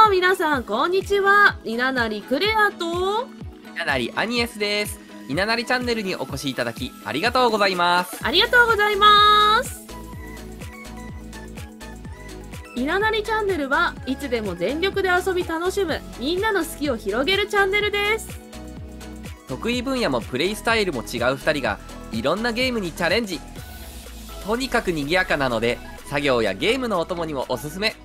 も皆さんこんにちは。稲成クレアと稲成アニエスです。稲成チャンネルにお越しいただきありがとうございます。 ありがとうございます。稲成チャンネルはいつでも全力で遊び楽しむみんなの好きを広げるチャンネルです。 得意分野もプレイスタイルも違う2人がいろんなゲームにチャレンジ。とにかく賑やかなので作業やゲームのお供にもおすすめ。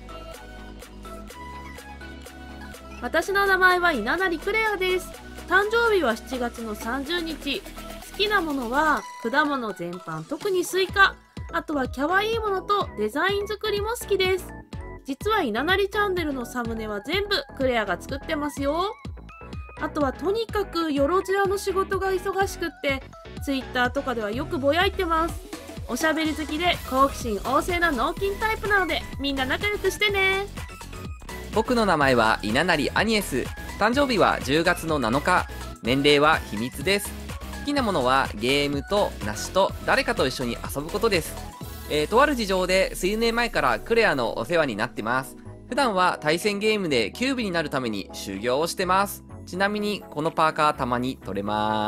私の名前は稲成クレアです。誕生日は7月の30日。好きなものは果物全般、特にスイカ。あとは可愛いものとデザイン作りも好きです。実は稲成チャンネルのサムネは全部クレアが作ってますよ。あとはとにかくよろずやの仕事が忙しくって Twitter とかではよくぼやいてます。おしゃべり好きで好奇心旺盛な脳筋タイプなのでみんな仲良くしてね。 僕の名前は稲成アニエス。誕生日は10月の7日。年齢は秘密です。好きなものはゲームと梨と誰かと一緒に遊ぶことです。とある事情で数年前からクレアのお世話になってます。普段は対戦ゲームでキューブになるために修行をしてます。ちなみにこのパーカーたまに取れます。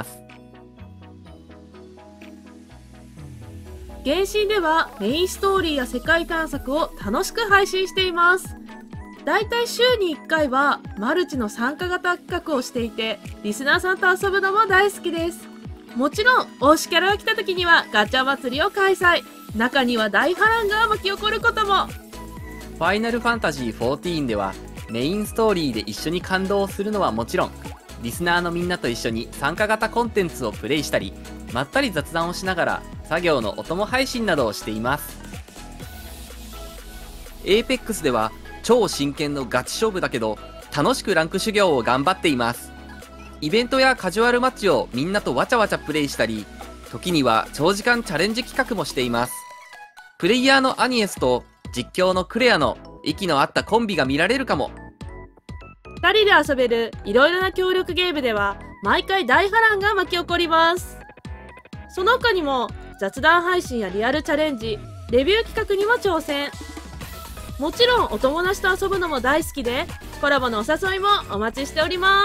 原神ではメインストーリーや世界探索を楽しく配信しています。だいたい週に1回はマルチの参加型企画をしていてリスナーさんと遊ぶのも大好きです。もちろん推しキャラが来た時にはガチャ祭りを開催。中には大波乱が巻き起こることも。 ファイナルファンタジー14ではメインストーリーで一緒に感動するのはもちろん、リスナーのみんなと一緒に参加型コンテンツをプレイしたり、まったり雑談をしながら作業のお供配信などをしています。 Apex では超真剣のガチ勝負だけど楽しくランク修行を頑張っています。イベントやカジュアルマッチをみんなとわちゃわちゃプレイしたり、時には長時間チャレンジ企画もしています。プレイヤーのアニエスと実況のクレアの息の合ったコンビが見られるかも。 2人で遊べるいろいろな協力ゲームでは毎回大波乱が巻き起こります。その他にも雑談配信やリアルチャレンジ、レビュー企画にも挑戦。もちろんお友達と遊ぶのも大好きでコラボのお誘いもお待ちしております。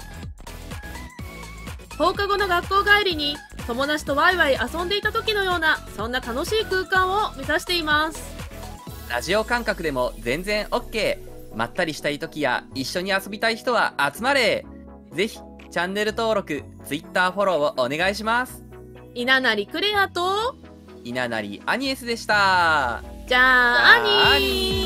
放課後の学校帰りに友達とワイワイ遊んでいた時のようなそんな楽しい空間を目指しています。 ラジオ感覚でも全然 OK。 まったりしたい時や一緒に遊びたい人は集まれ。ぜひチャンネル登録、Twitter フォローをお願いします。 稲成クレアと稲成アニエスでした。 じゃあ、アニー。